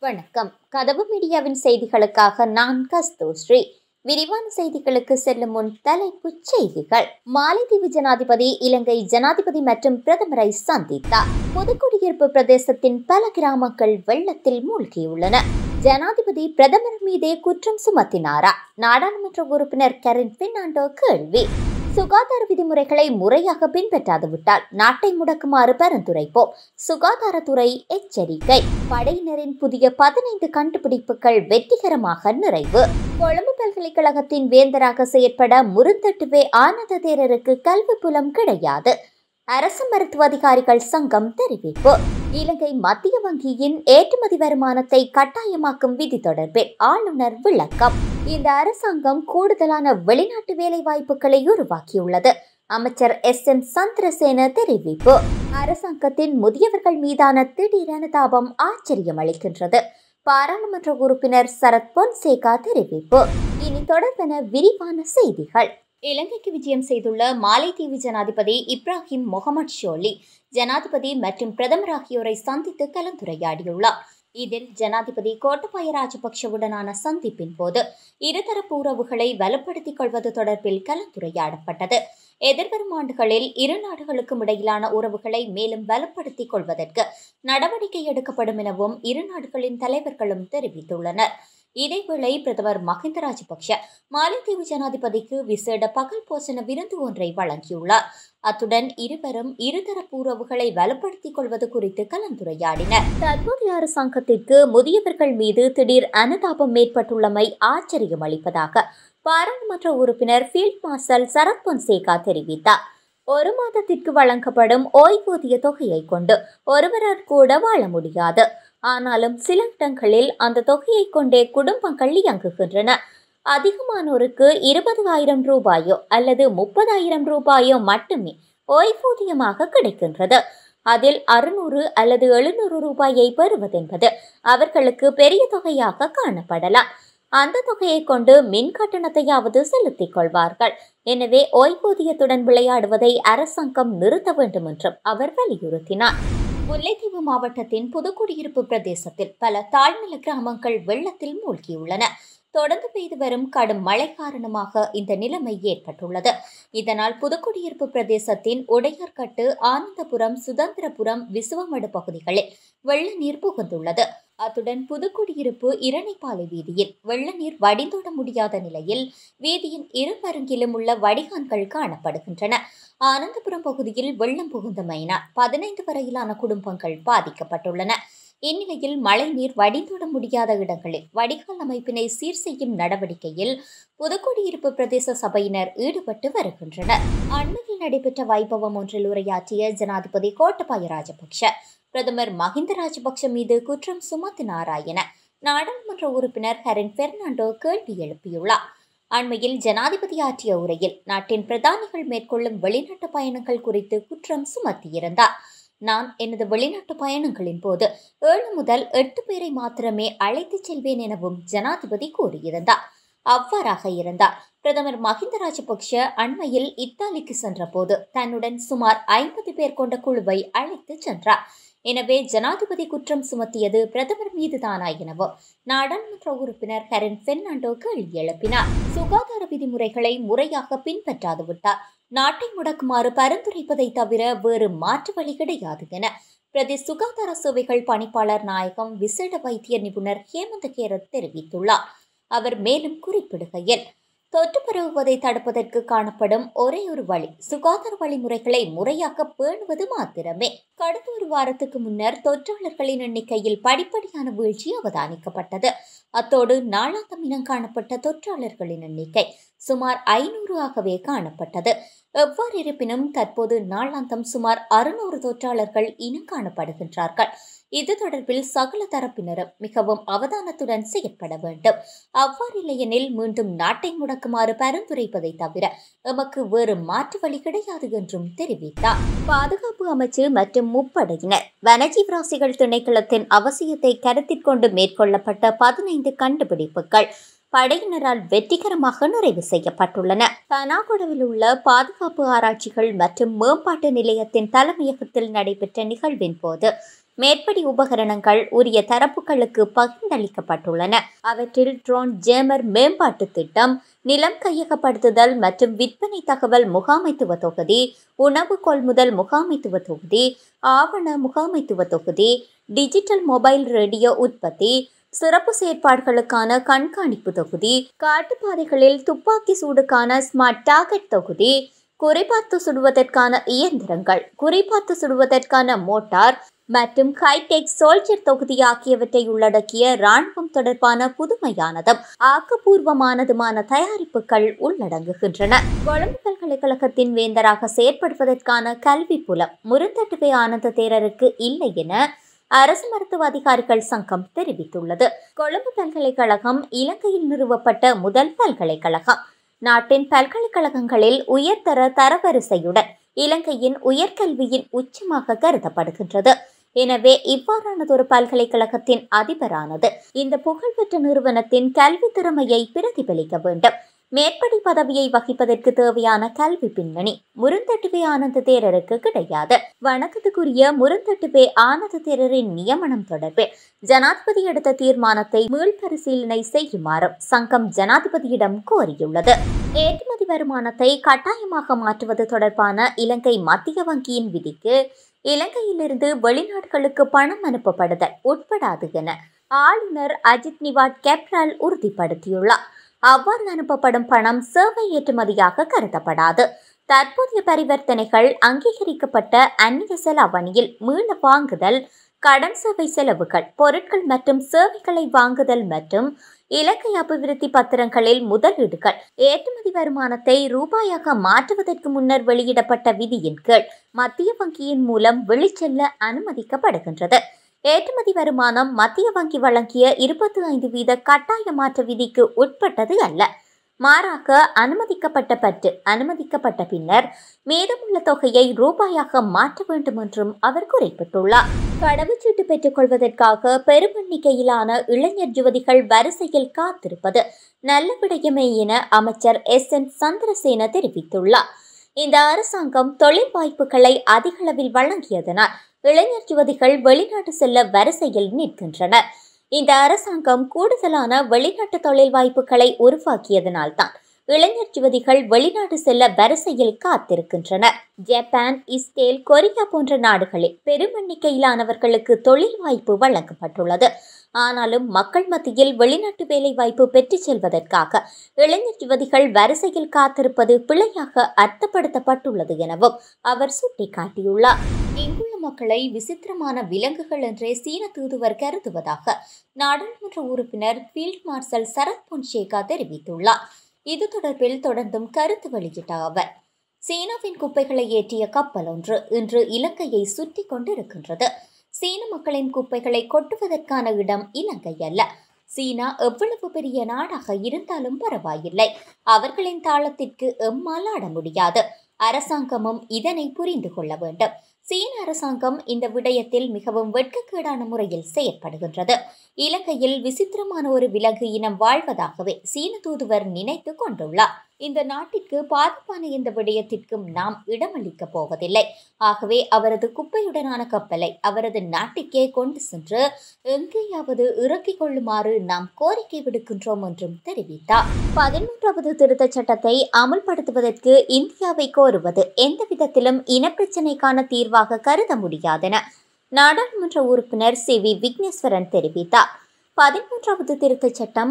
வணக்கம். கதவு மீடியாவின் செய்திகளுக்காக நான் கஸ்தூஸ்ரீ. விரிவான செய்திகளுக்கு செல்லும் முன் தலைப்புச் செய்திகள். மாலைதீவு ஜனாதிபதி இலங்கை ஜனாதிபதி மற்றும் பிரதமரை சந்தித்தார். புதுக்குடியிருப்பு பிரதேசத்தின் பல கிராமங்கள் வெள்ளத்தில் மூழ்கியுள்ளன. ஜனாதிபதி பிரதமர் மீதே குற்றம் சுமத்தினாரா? நாடாளுமன்ற உறுப்பினர் பெர்னாண்டோ கேள்வி. சுகாதார விதிமுறைகளை முறையாக பின்பற்றாது விட்டால் நாட்டை முடக்குமாறு பரிந்துரைப்போம். சுகாதாரத்துறை எச்சரிக்கை. படையினரின் புதிய 15 கண்டுபிடிப்புகள் வெற்றிகரமாக நிறைவு. கொழும்பு பல்கலைக்கழகத்தின் வேந்தராக செயற்பட முருந்தட்டுவே ஆனந்த தேரருக்கு கல்வி புலம் கிடையாது. அரசு மருத்துவ அதிகாரிகள் சங்கம் தெரிவிப்பு. இலங்கை மத்திய வங்கியின் ஏற்றுமதி வருமானத்தை கட்டாயமாக்கும் விதி தொடர்பில் ஆளுநர் விளக்கம். இந்த அரசாங்கம் கூடுதலான வெளிநாட்டு வேலை வாய்ப்புகளை உருவாக்கியுள்ளது. அமைச்சர் சந்திரசேன தெரிவிப்பு. அரசாங்கத்தின் முதியவர்கள் மீதான திடீர் அனுதாபம் ஆச்சரியம் அளிக்கின்றது. பாராளுமன்ற உறுப்பினர் சரத் பொன்சேகா தெரிவிப்பு. இனி தொடர்பென விரிவான செய்திகள். இலங்கைக்கு விஜயம் செய்துள்ள மாலைதீவு ஜனாதிபதி இப்ராஹிம் முகமது ஷோலி ஜனாதிபதி மற்றும் பிரதமர் ஆகியோரை சந்தித்து கலந்துரையாடியுள்ளார். இதில் ஜனாதிபதி கோட்டபாய ராஜபக்ஷவுடனான சந்திப்பின் போது இருதரப்பு உறவுகளை வலுப்படுத்திக் கொள்வது தொடர்பில் கலந்துரையாடப்பட்டது. எதிர்வரும் ஆண்டுகளில் இரு நாடுகளுக்கும் இடையிலான உறவுகளை மேலும் வலுப்படுத்திக் கொள்வதற்கு நடவடிக்கை எடுக்கப்படும் எனவும் இரு நாடுகளின் தலைவர்களும் தெரிவித்துள்ளனர். இதேவேளை பிரதமர் மஹிந்த ராஜபக்ஷ மாலைதீவு ஜனாதிபதிக்கு விசேட பகல் போசன விருந்து ஒன்றை வழங்கியுள்ளார். அத்துடன் இருவரும் இருதரப்பு உறவுகளை வலுப்படுத்திக் கொள்வது குறித்து கலந்துரையாடினர். தற்போதைய அரசாங்கத்திற்கு முதியவர்கள் மீது திடீர் அனுதாபம் ஏற்பட்டுள்ளமை ஆச்சரியம் அளிப்பதாக பாராளுமன்ற உறுப்பினர் ஃபீல்ட் மார்ஷல் சரத் பொன்சேகா தெரிவித்தார். ஒரு மாதத்திற்கு வழங்கப்படும் ஓய்வூதிய தொகையை கொண்டு ஒருவரால் கூட வாழ முடியாது. ஆனாலும் சில இடங்களில் அந்த தொகையை கொண்டே குடும்பங்கள் இயங்குகின்றன. அதிகமானோருக்கு 20,000 ரூபாயோ அல்லது 30,000 ரூபாயோ மட்டுமே ஓய்வூதியமாக கிடைக்கின்றது. அதில் 600 அல்லது 700 ரூபாயை பெறுவதென்பது அவர்களுக்கு பெரிய தொகையாக காணப்படலாம். அந்த தொகையை கொண்டு மின் கட்டணத்தையாவது செலுத்திக் கொள்வார்கள். எனவே ஓய்வூதியத்துடன் விளையாடுவதை அரசாங்கம் நிறுத்த வேண்டும் என்றும் அவர் வலியுறுத்தினார். முல்லைத்தீவு மாவட்டத்தின் புதுக்குடியிருப்பு பிரதேசத்தில் பல தாழ்நில கிராமங்கள் வெள்ளத்தில் மூழ்கியுள்ளன. தொடர்ந்து பெய்து வரும் கடும் மழை காரணமாக இந்த நிலைமை ஏற்பட்டுள்ளது. இதனால் புதுக்குடியிருப்பு பிரதேசத்தின் உடையார்கட்டு, ஆனந்தபுரம், சுதந்திரபுரம், விசுவமடு பகுதிகளில் வெள்ள நீர் புகுந்துள்ளது. அத்துடன் புதுக்குடியிருப்பு இரணைப்பாலை வீதியில் வெள்ள நீர் வடிந்தோட முடியாத நிலையில் வீதியின் இரு மருங்கிலும் உள்ள வடிகான்கள் காணப்படுகின்றன. ஆனந்தபுரம் பகுதியில் வெள்ளம் புகுந்தமையினால் 15 வரையிலான குடும்பங்கள் பாதிக்கப்பட்டுள்ளன. இந்நிலையில் மழை நீர் வடிந்தோட முடியாத இடங்களில் வடிகால் அமைப்பினை சீர் செய்யும் நடவடிக்கையில் புதுக்குடியிருப்பு பிரதேச சபையினர் ஈடுபட்டு வருகின்றனர். அண்மையில் நடைபெற்ற வைபவம் ஒன்றில் உரையாற்றிய ஜனாதிபதி கோட்டபாய ராஜபக்ஷ பிரதமர் மஹிந்த ராஜபக்ஷ மீது குற்றம் சுமத்தினாரா என நாடாளுமன்ற உறுப்பினர் ஃபெர்னாண்டோ கேள்வி எழுப்பியுள்ளார். அண்மையில் ஜனாதிபதி ஆற்றிய உரையில் நாட்டின் பிரதானிகள் மேற்கொள்ளும் வெளிநாட்டு பயணங்கள் குறித்து குற்றம் சுமத்தியிருந்தார். நான் எனது வெளிநாட்டு பயணங்களின் போது 7 முதல் 8 பேரை மாத்திரமே அழைத்துச் செல்வேன் எனவும் ஜனாதிபதி கூறியிருந்தார். அவ்வாறாக இருந்தார். பிரதமர் மஹிந்த ராஜபக்ஷ அண்மையில் இத்தாலிக்கு சென்ற போது தன்னுடன் சுமார் 50 பேர் கொண்ட குழுவை அழைத்து சென்றார். எனவே ஜனாதிபதி குற்றம் சுமத்தியது பிரதமர் மீதுதானா எனவும் நாடாளுமன்ற உறுப்பினர் ஃபெர்னாண்டோ கேள்வி எழுப்பினார். சுகாதார விதிமுறைகளை முறையாக பின்பற்றாது விட்டார் நாட்டை முடக்குமாறு பரிந்துரைப்பதை தவிர வேறு மாற்று வழி கிடையாது என பிரதி சுகாதார சேவைகள் பணிப்பாளர் நாயகம் விசேட வைத்திய நிபுணர் ஹேமந்த கேரத் தெரிவித்துள்ளார். அவர் மேலும் குறிப்பிடுகையில், தொற்று பரவுவதை தடுப்பதற்கு காணப்படும் ஒரே ஒரு வழி சுகாதார வழிமுறைகளை முறையாக பேணுவது மாத்திரமே. கடந்த ஒரு வாரத்துக்கு முன்னர் தொற்றாளர்களின் எண்ணிக்கையில் படிப்படியான வீழ்ச்சி அவதானிக்கப்பட்டது. அத்தோடு நாளாந்தம் இனம் காணப்பட்ட தொற்றாளர்களின் எண்ணிக்கை சுமார் 500 ஆகவே காணப்பட்டது. எவ்வாறு இருப்பினும் தற்போது நாளாந்தம் சுமார் 600 தொற்றாளர்கள் இனம் காணப்படுகின்றார்கள். இது தொடர்பில் சகல தரப்பினரும் மிகவும் அவதானத்துடன் செயற்பட வேண்டும். அவ்வாறில்லையெனில் மீண்டும் நாட்டை முடக்குமாறு பரிந்துரைப்பதை தவிர எமக்கு வேறு மாற்று வழி கிடையாது என்றும் தெரிவித்தார். பாதுகாப்பு அமைச்சு மற்றும் முப்படையினர் வனஜீவராசிகள் திணைக்களத்தின் அவசியத்தை கருத்தில் கொண்டு மேற்கொள்ளப்பட்ட 15 கண்டுபிடிப்புகள் படையினரால் வெற்றிகரமாக நிறைவு செய்யப்பட்டுள்ளன. தனாகுடவில் உள்ள பாதுகாப்பு ஆராய்ச்சிகள் மற்றும் மேம்பாட்டு நிலையத்தின் தலைமையகத்தில் நடைபெற்ற நிகழ்வின் போது மேற்படி உபகரணங்கள் உரிய தரப்புகளுக்கு பகிர்ந்தளிக்கப்பட்டுள்ளன. அவற்றில் ட்ரோன் ஜேமர் மேம்பாட்டு திட்டம், நிலம் கையகப்படுத்துதல் மற்றும் விற்பனை தகவல் முகாமைத்துவ தொகுதி, உணவு கொள்முதல் முகாமைத்துவ தொகுதி, ஆவண முகாமைத்துவ தொகுதி, டிஜிட்டல் மொபைல் ரேடியோ உற்பத்தி, சிறப்பு செயற்பாடுகளுக்கான கண்காணிப்பு தொகுதி, காட்டுப்பாதைகளில் துப்பாக்கி சூடுக்கான ஸ்மார்ட் டார்கெட் தொகுதி, குறிபார்த்து சுடுவதற்கான இயந்திரங்கள், குறிபார்த்து சுடுவதற்கான மோட்டார் மற்றும் ஹைடெக் சோல்ஜர் தொகுதி ஆகியவற்றை உள்ளடக்கிய இராணுவம் தொடர்பான புதுமையானதும் ஆக்கப்பூர்வமானதுமான தயாரிப்புகள் உள்ளடங்குகின்றன. கொழும்பு பல்கலைக்கழகத்தின் வேந்தராக செயற்படுவதற்கான கல்வி புலம் முருந்தட்டுவை ஆனந்த தேரருக்கு இல்லை என அரசு மருத்துவ அதிகாரிகள் சங்கம் தெரிவித்துள்ளது. கொழும்பு பல்கலைக்கழகம் இலங்கையில் நிறுவப்பட்ட முதல் பல்கலைக்கழகம். நாட்டின் பல்கலைக்கழகங்களில் உயர்தர தரவரிசையுடன் இலங்கையின் உயர்கல்வியின் உச்சமாக கருதப்படுகின்றது. எனவே இவ்வாறானதொரு பல்கலைக்கழகத்தின் அதிபரானது இந்த புகழ்பெற்ற நிறுவனத்தின் கல்வி திறமையை பிரதிபலிக்க வேண்டும். மேற்படி பதவியை வகிப்பதற்கு தேவையான கல்வி பின்னணி முருந்தட்டுவே ஆனந்த தேரருக்கு கிடையாது. வணக்கத்துக்குரிய முருந்தட்டுவே ஆனந்த தேரரின் நியமனம் தொடர்பில் ஜனாதிபதி எடுத்த தீர்மானத்தை மீள்பரிசீலனை செய்யுமாறும் சங்கம் ஜனாதிபதியிடம் கோரியுள்ளது. ஏற்றுமதி வருமானத்தை கட்டாயமாக மாற்றுவது தொடர்பான இலங்கை மத்திய வங்கியின் விதிக்கு இலங்கையிலிருந்து வெளிநாடுகளுக்கு பணம் அனுப்பப்படுதல் உட்படாது என ஆளுநர் அஜித் நிவாட் கேப்ரால் உறுதிப்படுத்தியுள்ளார். அவ்வாறு அனுப்பப்படும் பணம் சேவை ஏற்றுமதியாக கருதப்படாது. தற்போதைய பரிவர்த்தனைகள் அங்கீகரிக்கப்பட்ட அந்நிய செலாவணியில் மீள வாங்குதல், கடன் சேவை செலவுகள், பொருட்கள் மற்றும் சேவைகளை வாங்குதல் மற்றும் இலங்கை அபிவிருத்தி பத்திரங்களில் முதலீடுகள் ஏற்றுமதி வருமானத்தை ரூபாயாக மாற்றுவதற்கு முன்னர் வெளியிடப்பட்ட விதியின் கீழ் மத்திய வங்கியின் மூலம் வெளிச்செல்ல அனுமதிக்கப்படுகின்றது. ஏற்றுமதி வருமானம் மத்திய வங்கி வழங்கிய 25% கட்டாய மாற்ற விதிக்கு உட்பட்டது அல்ல. மாறாக அனுமதிக்கப்பட்ட பின்னர் மீதமுள்ள தொகையை ரூபாயாக மாற்ற வேண்டும் என்றும் அவர் குறிப்பிட்டுள்ளார். கடவுச்சீட்டு பெற்றுக் கொள்வதற்காக பெரும் எண்ணிக்கையிலான இளைஞர் யுவதிகள் வரிசையில் காத்திருப்பது நல்ல விடயமே என அமைச்சர் SN சந்திரசேன தெரிவித்துள்ளார். இந்த அரசாங்கம் தொழில் வாய்ப்புகளை அதிகளவில் வழங்கியதனால் இளைஞர் யுவதிகள் வெளிநாட்டு செல்ல வரிசையில் நிற்கின்றனர். இந்த அரசாங்கம் கூடுதலான வெளிநாட்டு தொழில் வாய்ப்புகளை உருவாக்கியதனால்தான் இளைஞர் யுவதிகள் வெளிநாடு செல்ல வரிசையில் காத்திருக்கின்றனர். ஜப்பான், இஸ்ரேல், கொரியா போன்ற நாடுகளில் பெரும் எண்ணிக்கையிலானவர்களுக்கு தொழில் வாய்ப்பு வழங்கப்பட்டுள்ளது. ஆனாலும் மக்கள் மத்தியில் வெளிநாட்டு வேலை வாய்ப்பு பெற்றுச் செல்வதற்காக இளைஞர் யுவதிகள் வரிசையில் காத்திருப்பது பிழையாக அர்த்தப்படுத்தப்பட்டுள்ளது எனவும் அவர் சுட்டிக்காட்டியுள்ளார். இங்குள்ள மக்களை விசித்திரமான விலங்குகள் என்றே சீன தூதுவர் கருதுவதாக நாடாளுமன்ற உறுப்பினர் ஃபீல்ட் மார்ஷல் சரத் பொன்சேகா தெரிவித்துள்ளார். இது தொடர்பில் தொடர்ந்தும் கருத்து வெளியிட்ட அவர், சீனாவின் குப்பைகளை ஏற்றிய கப்பல் ஒன்று இன்று இலங்கையை சுற்றி கொண்டிருக்கின்றது. சீன மக்களின் குப்பைகளை கொட்டுவதற்கான இடம் இலங்கை அல்ல. சீனா எவ்வளவு பெரிய நாடாக இருந்தாலும் பரவாயில்லை, அவர்களின் தாளத்திற்கு எம்மால் ஆட முடியாது. அரசாங்கமும் இதனை புரிந்து கொள்ள வேண்டும். சீன அரசாங்கம் இந்த விடயத்தில் மிகவும் வெட்கக்கேடான முறையில் செயற்படுகின்றது. இலங்கையில் விசித்திரமான ஒரு விலங்கு இனம் வாழ்வதாகவே சீன தூதுவர் நினைத்து கொண்டுள்ளார். இந்த நாட்டிற்கு பாதிப்பான எந்த விடயத்திற்கும் நாம் இடமளிக்கப் போவதில்லை. ஆகவே அவரது குப்பையுடனான கப்பலை அவரது நாட்டிற்கே கொண்டு சென்று எங்கேயாவது இறக்கிக் கொள்ளுமாறு நாம் கோரிக்கை விடுக்கின்றோம் என்றும் தெரிவித்தார். 13வது திருத்தச் சட்டத்தை அமுல்படுத்துவதற்கு இந்தியாவை கோருவது எந்த விதத்திலும் இனப்பிரச்சினைக்கான தீர்வாக கருத முடியாதென நாடாளுமன்ற உறுப்பினர் CV விக்னேஸ்வரன் தெரிவித்தார். 13வது திருத்தச் சட்டம்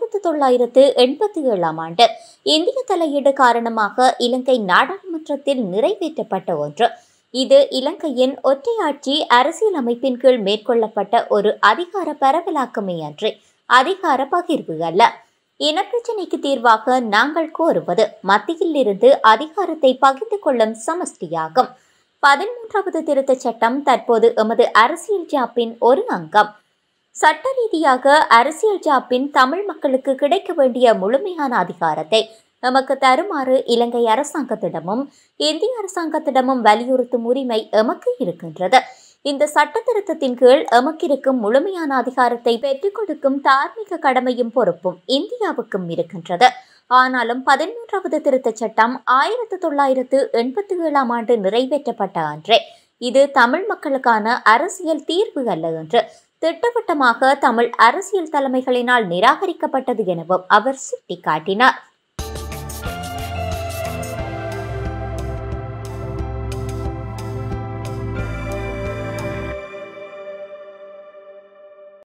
1987 ஆண்டு இந்திய தலையீடு காரணமாக இலங்கை நாடாளுமன்றத்தில் நிறைவேற்றப்பட்ட ஒன்று. இது இலங்கையின் ஒற்றையாட்சி அரசியல் அமைப்பின் கீழ் மேற்கொள்ளப்பட்ட ஒரு அதிகார பரவலாக்கமே அன்றி அதிகார பகிர்வு அல்ல. இனப்பிரச்சினைக்கு தீர்வாக நாங்கள் கோருவது மத்தியில் இருந்து அதிகாரத்தை பகிர்ந்து கொள்ளும் சமஷ்டியாகும். 13வது திருத்தச் சட்டம் தற்போது எமது அரசியல் ஜாப்பின் ஒரு அங்கம். சட்ட ரீதியாக அரசியல் ஜாப்பின் தமிழ் மக்களுக்கு கிடைக்க வேண்டிய முழுமையான அதிகாரத்தை எமக்கு தருமாறு இலங்கை அரசாங்கத்திடமும் இந்திய அரசாங்கத்திடமும் வலியுறுத்தும் உரிமை எமக்கு இருக்கின்றது. இந்த சட்ட திருத்தத்தின் கீழ் எமக்கிருக்கும் முழுமையான அதிகாரத்தை பெற்றுக் கொடுக்கும் தார்மீக கடமையும் பொறுப்பும் இந்தியாவுக்கும் இருக்கின்றது. ஆனாலும் 13வது திருத்தச் சட்டம் 1987 ஆண்டு நிறைவேற்றப்பட்ட அன்றே இது தமிழ் மக்களுக்கான அரசியல் தீர்வு அல்ல என்று திட்டவட்டமாக தமிழ் அரசியல் தலைமைகளினால் நிராகரிக்கப்பட்டது எனவும் அவர் சுட்டிக்காட்டினார்.